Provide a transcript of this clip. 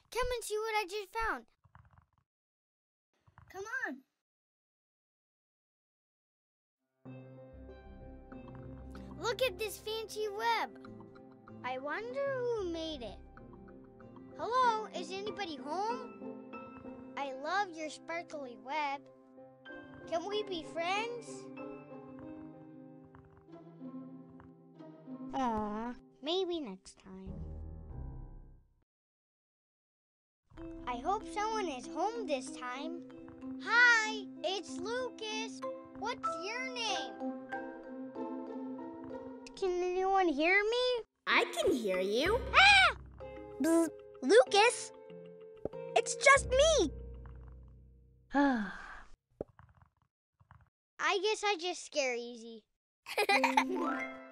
Come and see what I just found. Come on. Look at this fancy web. I wonder who made it. Hello, is anybody home? I love your sparkly web. Can we be friends? Aw, maybe next time. I hope someone is home this time. Hi, it's Lucas. What's your name? Can anyone hear me? I can hear you. Ah! Bzz, Lucas, it's just me. I guess I just scare easy.